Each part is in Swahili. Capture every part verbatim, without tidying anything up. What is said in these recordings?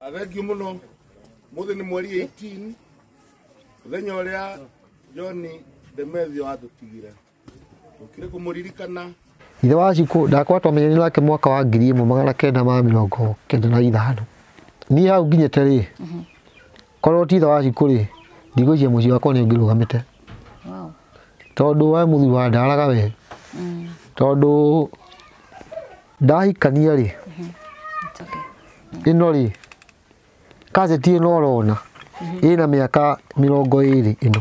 Athengio muno muthi ni mweri eighteen muthenya uria John Demethio atutigira ukire kumuririkana ithe wa Ciku ndakwa twamenyani nake mwaka wa ngiri ĩmwe magana kenda ma mĩrongo kenda na ithano ni hau nginyete ri korwo ti ithe wa Ciku ri ndigũcia mũciĩ wakwa nĩ ũngĩrũgamĩte wow tondu wa mũthi wa ndaraga we mm. tondu ndahikania ri ino ri kazeti ino orona ina miaka mĩrongo ĩrĩ ino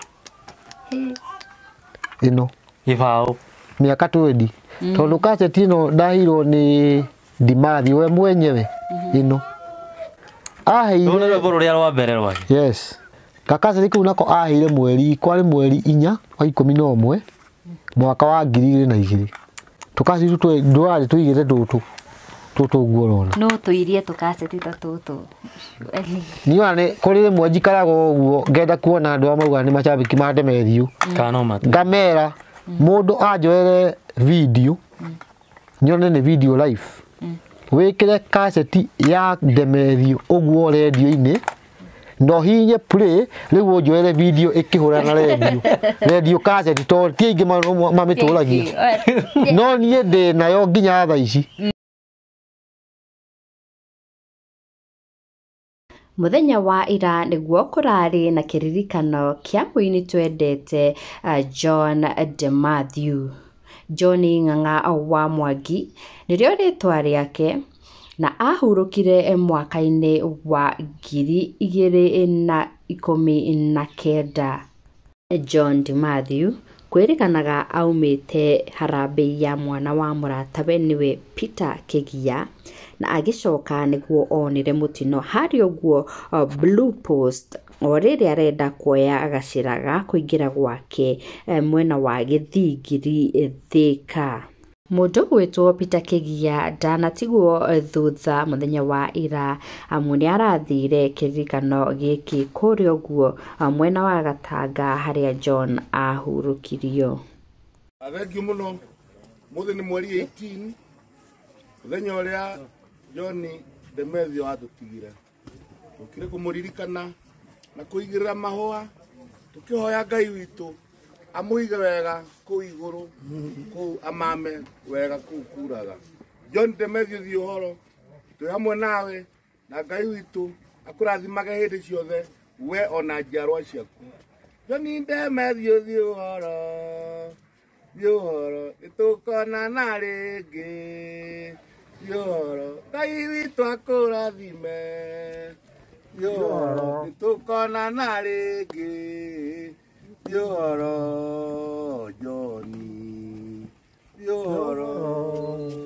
ino ibao miaka twendi tondu kazeti ino ndahirwo ni Ndimathi we mwenyewe ino aheire ndo rwĩmbo rũrĩa rwa mbere rwake yes kakazeti kau nako aheire mweri kwari mweri inya wa ikũmi na ũmwe mwaka wa ngiri igĩrĩ na igĩrĩ tukasi twe ndwari tuigire tutu tutu guorona no tuirie tukaseti ta tutu ni wane kuri mwe njikarago uguo ngenda kuona andu amauga ni macambiki ma Demethio kana ma ngamera mundu anjoere video nyone ni video live wikire kaseti ya Demethio uguo radio-ini no hinye play riu onjoere video ikihura na radio radio kaseti to tiingi mamituragia no nie ndi nayo nginya tha ici. Muthenya wa ira niguo kurari na kiririkano kia muini twendete uh, John Demethio. John Ng'ang'a wa Mwangi nirio ritwa riake na ahurukire mwaka-ini wa ngiri igĩrĩ na ikũmi na kenda. John Demethio kwirikanaga aumite harambĩ ya mwana wa mũratawe niwe Peter Kĩgia na agicoka niguo onire mutino hari uguo uh, Blue Post orire arenda kuoya agacira ga kuingira gwake uh, mwena wa Gĩthingiri Thika. Mundu gwitwo Peter Kĩgia ndanatigwo thutha muthenya wa ira amu ni arathire kiririkano giki kuri uguo mwena wa Gatanga haria John ahurukirio. Athengio muno muthi ni mweri eighteen muthenya uria John Demethio atutigira ukire kumuririkana na kuigirira mahua tukihoya Ngai witu amuige wega ku iguru ku amame wega ku kuraga. John Demethio thi uhoro twi hamwe nawe na Ngai witu akurathimage hindi ciothe we ona njiarwa ciaku. John Demethio thi uhoro thi uhoro itukona na ringi thi uhoro Ngai witu akurathime thi uhoro itukona na ringi Yoro Johnny Yoro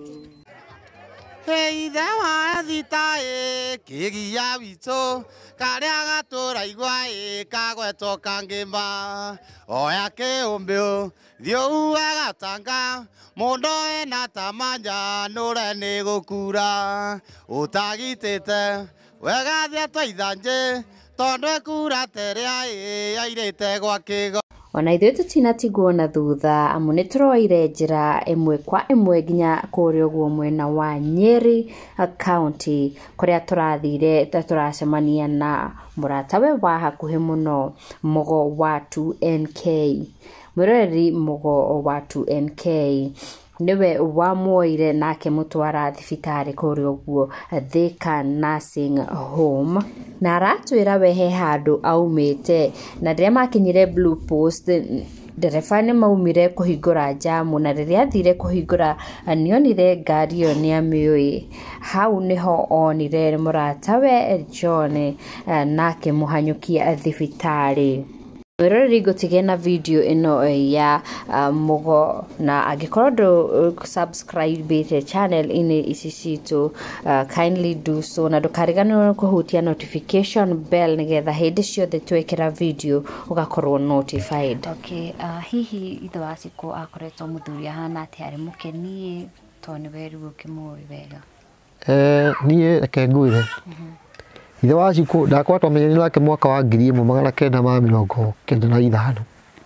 Hey dawa thitae Kĩgia witũ karia gatura igwa e kagweto kangima oya kĩũmbĩ thiũ Gatanga mũndũ ena tamanja nũre nĩ gũkura ũtagitĩte wega thia twaithanje tondu ekura teria e airĩte gwa kĩgo. Ona ithuĩ tũtinatigwo na thutha amu nĩ tũroire njĩra ĩmwe kwa ĩmwe nginya kũrĩa ũguo mwena wa Nyeri County kũrĩa tũrathire tũracemania na mũratawe wa hakuhĩ mũno Mugo wa two N K. Mwĩroreri Mugo wa two N K niwe wamuoire nake mutwara thibitari kuri uguo Thika Nursing Home na aratwira we he handu aumite na rĩrĩa makinyire Blue Post ndereba nĩ maumire kũhingũra jamu na rĩrĩa athire kũhingũra nĩonire ngari ĩyo nĩamĩũĩ. Hau nĩho onire mũratawe John nake mũhanyũkia thibitari. Mwĩroreri ngũtige na video ino ya uh, Mugo na angĩkorwo ndũ subscribe channel ini ici citũ uh, kindly do so na ndũkariganĩrwo kũhutia notification bell nĩgetha hĩndĩ ciothe twekĩra video ũgakorwo notified. Okay, uh, hihi ithe wa Ciku akoretwo mũthuri ahana atĩ arĩ mũkeni to nĩ weru ũkĩmũĩ wega? Eh niĩ reke ngwĩre ithe wa Ciku ndakwa twamenyani nake mwaka wa ngiri ĩmwe magana kenda ma mĩrongo kenda na ithano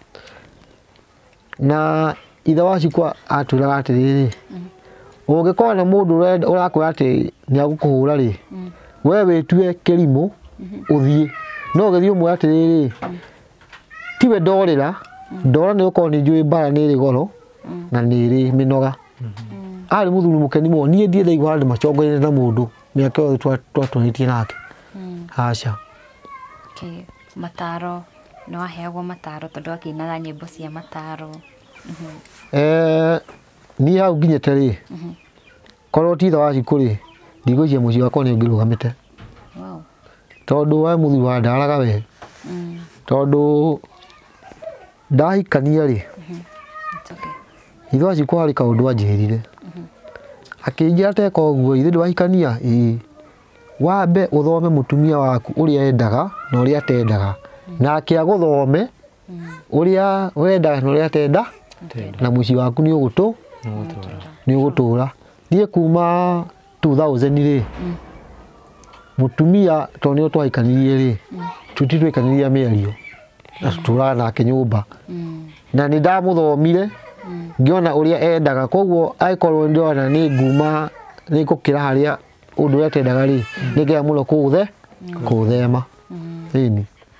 na ithe wa Ciku atwĩraga atĩrĩrĩ ũngĩkorwo na mũndũ ũrakwĩra atĩ nĩ agũkũhũra rĩ wewe tue kelimo uthie no githio umwe atiriri tiwe ndorira ndora ni uko ni njui bara ni ri goro na ni ri minoga ari muthuri mukeni mo nie ndie ndaigwa ndi macongoire na mundu miaka yo twa twatonitie nake acha okay mataro no aheagwo mataro tondu akinaga nyimbo cia mataro eh ni hau nginyete ri korwo ti tha wa cikuri ndigũicia mũciĩ wakwa nĩ ngĩrũgamĩte wow tondũ we mũthuri wa ndaraga we tondũ ndahikania rĩ ithe wa cikwa harĩ kaũndũ anjĩrire akĩnjĩra teka ũguo ithe ndwahikania ĩĩ wambe ũthome mũtumia waku ũrĩa endaga na ũrĩa atendaga nake agũthome ũrĩa wendaga na ũrĩa atenda na mũciĩ waku nĩ ũgũtũ nĩ ũgũtũra niĩ kuma two thousand rĩ mutumia to nĩ twahikanirie rĩ tuti twikaniria mĩario na tũtũraga nake nyũmba na nĩ ndamũthomire ngiona ũrĩa endaga koguo aikorwo ndĩrona nĩ nguma nĩ ngũkĩra harĩa ũndũ ũrĩa atendaga rĩ nĩ ngega mũno kũũthe kũũthema ĩni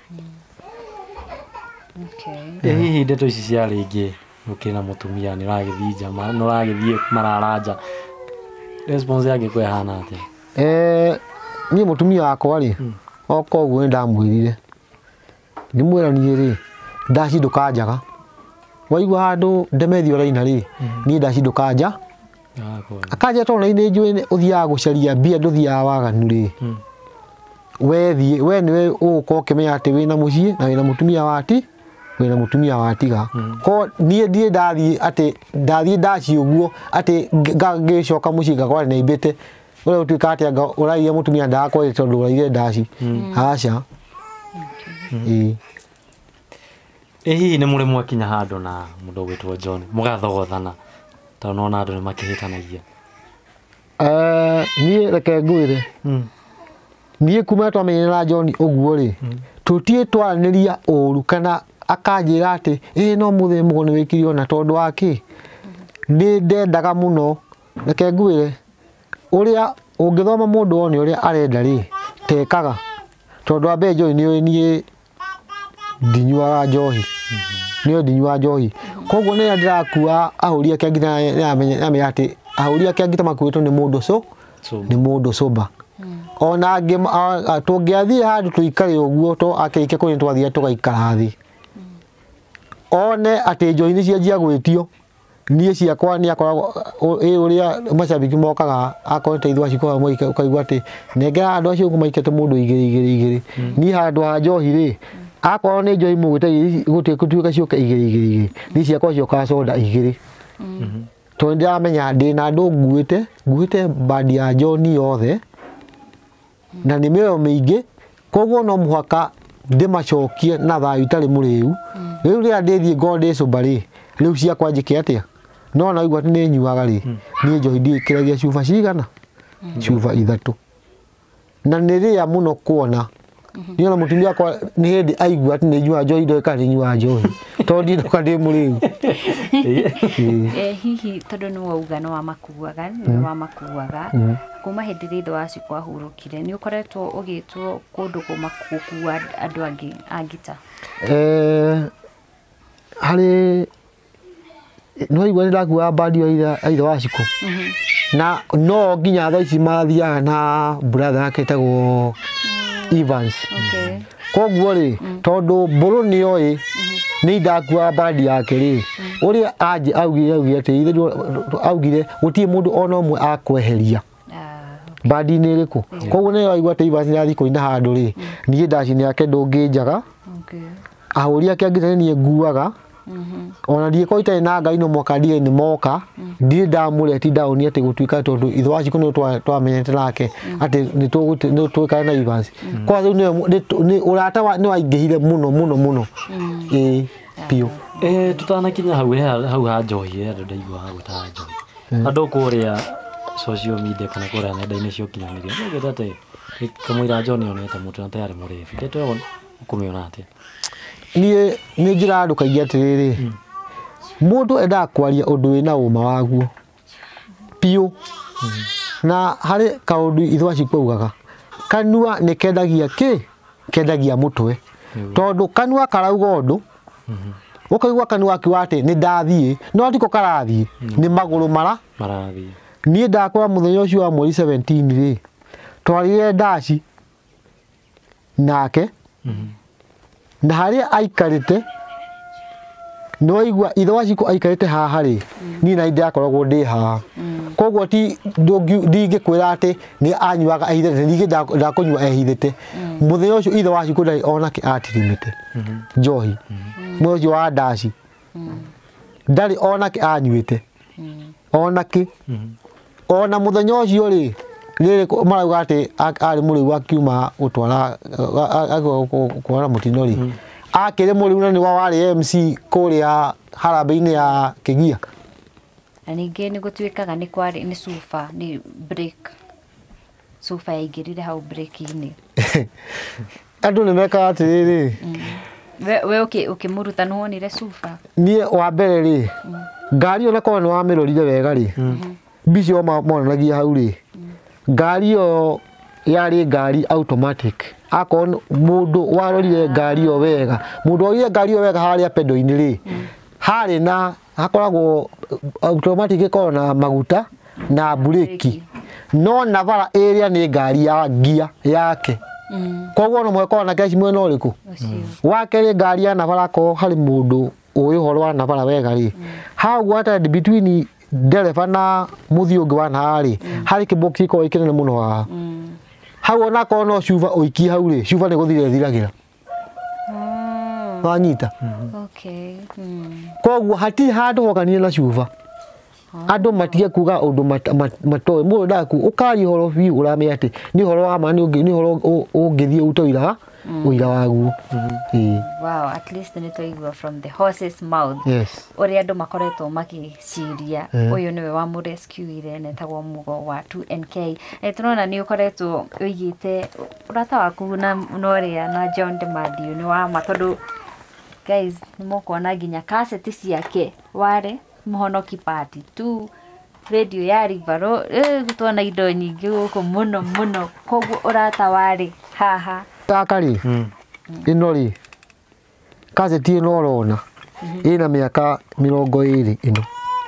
okay hihi ndeto ici cia rĩngĩ ukina mutumia ni ragithii jama no ragithii mararaja response yake kwa hana ate eh ni mutumia wakwa ri oko guo ndamwirire ndimwiranie ri ndacinduka njaga waigua handu ndemethio raina ri ni ndacinduka nja akaja to raina njui uthia gucaria mbia nduthia waganu ri wethi we niwe uko kimenya ati wina mucii na wina mutumia wati wena mutumia watiga ko nie ndie ndathi ati ndathi ndaci uguo ati ngagicoka mucinga kwa na ibete ule utuika ati uraia mutumia ndakwa tondu uraire ndaci aca ii ehi ni muri mwakinya handu na mundu gwitwo John mugathogothana ta nona andu ni makihitanagia eh nie reke ngwire nie kuma twamenyera John uguo ri tutie twaraniria uru kana akanjira ati eh no muthe mugo ni wikirio na tondu waki ni ndendaga muno reke ngwire uria ungithoma mundu one uria arenda ri tekaga tondu ambe John ni nie ndinyuaga njohi ni ndinyuaga njohi koguo ni ndirakua ahuria kiangita yamenya yamenya ati ahuria kiangita makuitwo ni mundu so ni mundu soba ona ngi tungiathie handu tuikare uguo to akirike kuni twathia tugaikara thi one ati njoi ni cianjia gwitio nie ciakwa ni akoragwo ĩ uria macambiki mokaga akorwo teithwa cikoa moika ukaigua ati nengera andu acio ngumaikete mundu igiri igiri igiri ni handu ha njohi ri akorwo ni njoi mugite gutie kutuika cioka igiri igiri igiri ni ciakwa cioka soda igiri to ndiramenya ndi na andu nguite nguite bandi ya John yothe na ni mĩoyo mĩingĩ koguo no muhaka ndimacokie na thayu itari muriu riu ria ndithie ngode cubari riu ciakwa njike atia no na igwa ni nyuaga ri ni njohi ndikiragia cuba cigana cuba ithatu na niria muno kuona ni ona mutumia kwa ni hindi aigua ati ni nyua njohi ndo kari nyua njohi to ndi ndo kandi muriu eh hihi tondu ni wauga no amakuaga ni wamakuaga kuma hindi ritho waci kwa hurukire ni ukoretwo ugitwo kundu kumakukua andu angi angita eh hari no igwa ndakua bandi wa aitha waciku na no nginya tha ici mathia na brother aketagwo Evans okay koguo ri tondu mburu ni oi ni ndakua bandi yake ri uria aje augire augire ati ithe augire gutie mundu ona umwe akweheria bandi ni riku koguo ni aigua ati Evans ni kuina handu ri nie ndaci ni yake ndunginjaga okay ahuria kiangire ni nguaga ona ndie ko itari na ngai no moka ndie ni moka ndie ndamureti down ati gutuika tondu itho waci kuno twa twamenyete nake ati ni tuguti ni twika na Evans kwa riu ni urata wa ni waingihire muno muno muno eh pio eh tutanakinya hau hau ha njohi andu ndaigua hau ta njohi andu kuria social media kana kuria nenda-ini cio kinyanĩria no gĩtate kamũira John onete mũtu na tayari mũrebi ndeto ukumiona atia nie ni njira ndukagia atiriri mundu enda kwaria undu wina uma waguo pio na hari kaundu ithwa cikwaugaga kanua nä kendagia kä kendagia må twe tondå kanua karauga å ndå å kaigua kanua akiuga atä nä ndathiä no ndiko karathiä nä magå rå mara marathiä niä ndakora må thenya å cio wa mweri seventeen rä twarire ndaci nake na harä a aikarä te no igua ithe wa Ciko aikarä te haha rä niä na ndakoragwo ndä haha koguo ti ndingä kwä ra atä nä anyuaga ehithä ningä ndakå nyua ehithä te må thenya å cio ithe wa Ciko ndarä onakä atirimä te njohi må å cio wa ndaci ndarä onakä anyuä te onakä ona må thenya å cio rä rä marauga atä arä må rä u akiuma gå twara kwara må tino rä akä rä må rä u na nä wa warä M C kå rä a harambä-inä ya kä gia na ningä nä gå tuä kaga nä kwarä nä cuba nä break cuba yaingä rire hau break-inä andå nä mekaga atä rä rä we å kä må ruta nä wonire cuba niä wa mbere rä ngari ona korwo nä wamä rorire wega rä mbici o monanagia hau rä ngari ĩyo yarĩ ngari automatic akorwo mũndũ warorire ngari ĩyo wega mũndũ warorire ngari ĩyo wega harĩa pendo-inĩ rĩ harĩ na hakoragwo automatic ĩkoragwo na maguta na bureki no na bara ĩrĩa nĩ ngari ya gia yake koguo no mweko na keci mwena ũrĩkũ wa kerĩ ngari ya nabara ko harĩ mũndũ ũĩ ũhoro wa nabara wega rĩ hau gwata between ndereba na muthi ũngĩ wa naharĩ harĩ kĩbox gĩkoragwo kĩnene mũno haha hau ona korwo no cuba ũikie hau rĩ cuba nĩ gũthira ĩthiragĩra wanyita koguo hatirĩ handũ hokanire na cuba andũ matige kuga ũndũ matoĩ mũndũ ndaku ũkaria ũhoro biũ ũramenya atĩ nĩ ũhoro wa ma nĩ ũhoro ũngĩthiĩ ũrute ũira ũira waguo wow at least nĩ twaigua from the horse's mouth yes ũrĩa andũ makoretwo magĩciria ũyũ nĩwe wa mũ rescue-ire netagwo Mugo wa two N K tũrona nĩ ũkoretwo ũigĩte ũrata waku na ũrĩa na John Demandio nĩ wa ma tondũ guys nĩ mũkuona nginya cassette ciake warĩ Mũhonoki part two radio ya Rivaro gũtwana indo nyingĩ gũkũ mũno mũno koguo ũrata warĩ haha gaka rĩ ĩno rĩ cassette ĩno ũrona ĩna mĩaka mĩrongo ĩrĩ ĩno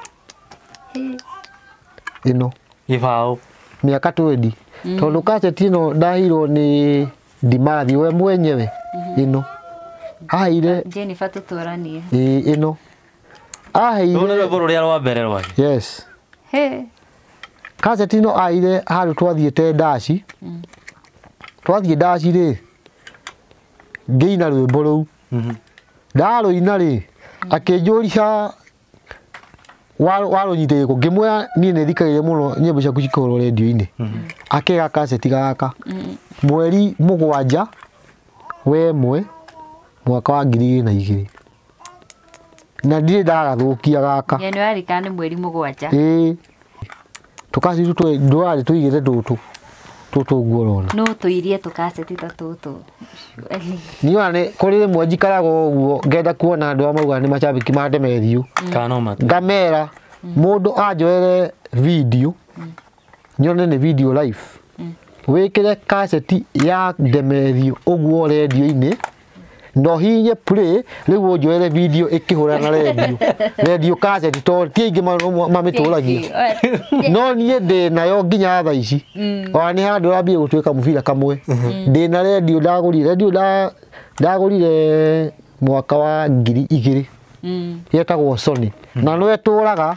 ĩno gĩbaũ mĩaka twenty tondũ cassette ĩno ndahirwo nĩ Ndimathi we mwenyewe ĩno aheire Jennifer tutũranie ĩ ĩno aheire rwĩmbo rũrĩa rwa mbere rwake yes he cassette ĩno aheire handũ twathiĩte ndaci twathiĩ ndaci rĩ ngĩina rwĩmbo rũu ndarũina rĩ akĩnjũria warũnyitĩte gĩkũ ngĩmwĩra niĩ nĩ thikagĩrĩria mũno nyĩmbo ciaku cikĩhũrwo redio-inĩ akĩga cassette gaka mweri mũgwanja we mwe mwaka wa ngiri igĩrĩ na igĩrĩ na ndirĩ ndagathũkia gaka Januari kana mweri mũgwanja ĩĩ tũkaci ndũrarĩ tũigĩte tũtũ tũtũ ũguo ũrona no tũirie tũkaceti ta tũtũ niona nĩ kũrĩ rĩmwe njikaraga ũguo ngenda kuona andũ amauga nĩ macambĩki ma Demethiũ ngamera mũndũ anjoere video nyone nĩ video live wĩkĩre cassette ya Demethiũ ũguo redio-inĩ no hinye play rĩu ũnjoere video ĩkĩhũra na redio redio cassette to ti aingĩ mamĩtũragia no niĩ ndĩ nayo nginya thaa ici ona nĩ handũ ũrambia gũtuĩka mũbira kamwe ndĩ na redio ndagũrire redio ndagũrire mwaka wa ngiri igĩrĩ yetagwo Sony na no etũraga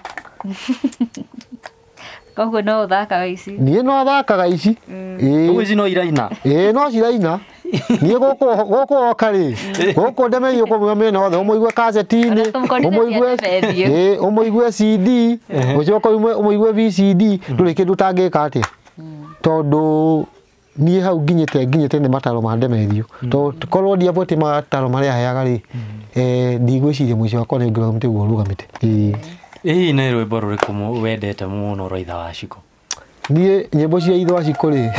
koguo no ũthakaga ici niĩ no thakaga ici ĩĩ ici no iraina ĩĩ no ciraina niĩ gũkũ gũkũ oka rĩ gũkũ Demethiũ ũkũmwĩra mĩena yothe ũmũigue cassette-inĩ ũmũigue ĩĩ ũmũigue C D ũcoke ũmũigue V C D ndũrĩ kĩndũ ũtangĩka atĩa tondũ niĩ hau nginyĩte nginyĩte nĩ mataro ma Demethiũ tondũ korwo ndiabuate mataro marĩa aheaga rĩ ndigwĩciria mũico wakwa nĩ ngũrũgamĩte guo rũgamĩte ĩĩ ĩĩ nĩ rwĩmbo rũrĩkũ wendete mũno rwa ithe wa Ciko niĩ nyĩmbo cia ithe wa Ciko rĩ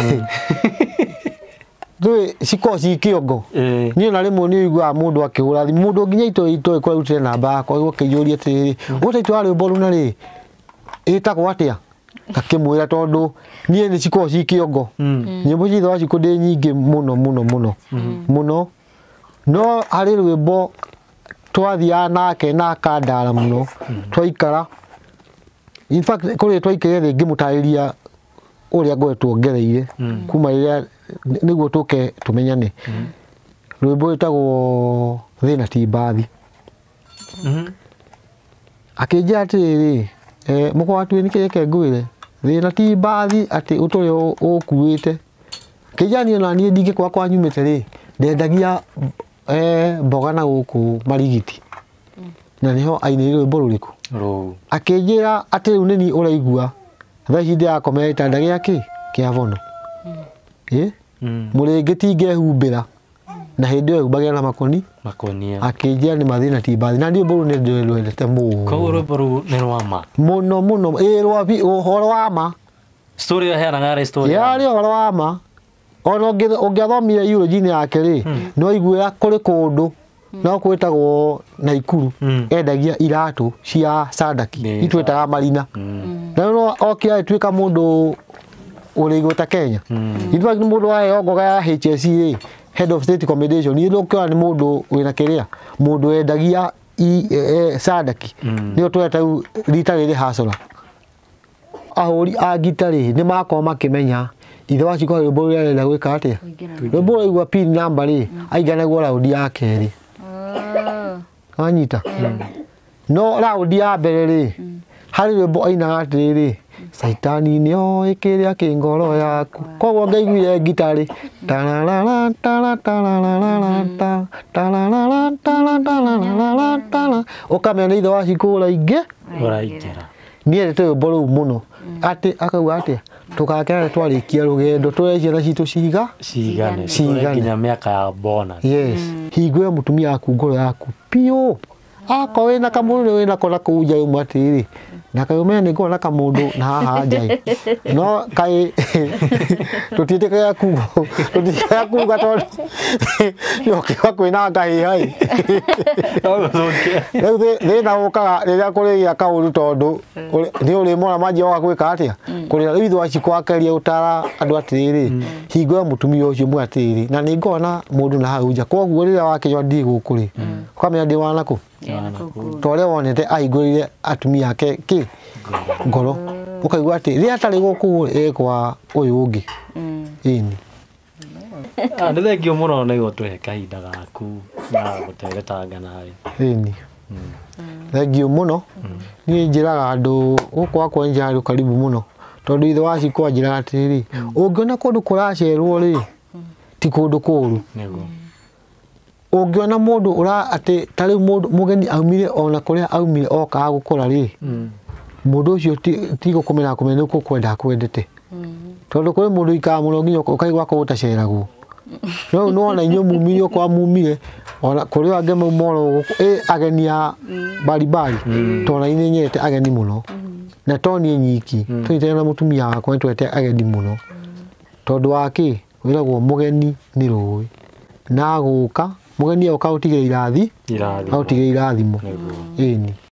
ndũĩ cikoragwo ci kĩongo niĩ na rĩmwe nĩ ũiguaga mũndũ akĩhũra thimũ mũndũ nginya itoĩ kũrĩa arutire namba yakwa ũkĩiyũria atĩrĩrĩ ũtaitũ wa rwĩmbo rũna rĩ ĩtagwo atĩa ngakimwira tondu nie ni ciko ci kiongo nyimbo ci thwa ciko ndi nyingi muno muno muno muno no hari rwimbo twathia nake na kandara muno twaikara in fact kuri twaikire ringi mutariria uria ngwetwo ngereire kuma ria niguo tuke tumenyane rwimbo itagwo thina ti bathi akinjira atiriri eh muko watu ni keke ngwire thina ti bathi ati uturi ukuite kijani na nie ndingi kwa kwa nyumite ri ndendagia eh mboga na guku marigiti na niho ainire rwimbo ruriku ro akinjira ati riu nini uraigua thaci ndi akomera itanda giaki kia bono eh muringiti ngehumbira na hindi yo bagia na makoni makonia akinjira ni mathina ti bathi na ndio boru ni ndwendete mu ko ro boru ni rwama muno muno eh rwabi uhoro wa ma story ya hera ngare story ya ri uhoro wa ma ono ungiathomire eulogy yake ri no igwira kuri kundu no kwitagwo Naikuru endagia iratu cia Sadaki itwetaga marina na no okia twika mundu urigota Kenya itwa ni mundu wa ongoga ya H S C head of state accommodation ni lokwa ni mundu wina kiria mundu endagia Sadaki ni tweta rita riri hasora ahuri a gitari ni makoma makimenya ithe wa ciko rwimbo ruria renda gwika atia rwimbo rwaigua pin number ri aigana gwa raundi ya keri anyita no raundi ya mbere ri hari rwimbo aina atiriri saitani ni o ikiria kingoro yaku koguo ngaiguire gitari tararara tararara tararara tararara ukamenya ithe wa ciko urainge uraingera nie rete rwimbo ruu muno ati akauga atia tukakera twarikia rugendo tureje na citu ciga cigane cigane miaka ya bona yes higwe mutumia aku ngoro yaku pio ako wina kamundu wina kona kuja umatiri na kayumenya ni ngona kamundu na haha njai no kai tutiteka yaku tutiteka yaku gatondu yokiwa kwina ngai hai they na ukaga riria kuri ya kaundu tondu ni uri mona maji wa gwika atia kuri riu thwa cikwakeria utara andu atiriri higwe mutumia ucio mwatiri na ni ngona mundu na hau nja koguo riria wakinywa ndi gukuri kwamenya ndi wanaku tore wonete aigurire atumia yake ki ngoro ukaigua ati ri atari guku ekwa uyu ungi ini ah ndethe ngio muno na igo twe kahinda gaku na guteretanga nawe ini thengio muno ni njiraga andu guku akwa njari karibu muno tondu ithe wa cikwa njiraga atiri ungiona kundu kuracerwo ri ti kundu kuru nego ungiona mundu ura ati tari mundu mugeni aumire ona kuria aumire oka gukora ri mundu ucio ti gukumena kumena uko kwenda kwendete tondu kuri mundu ika muno nginya ukaigwa ko utaceragwo no no ona inyo mumire kwa mumire ona kuri ange mumoro e ageni ya bari bari tona inenyete ageni muno na toni nyiki twite na mutumia wakwa twete ageni muno tondu waki wiragwo mugeni ni ruwi na guka mugeni oka utige irathi irathi utige irathimo ini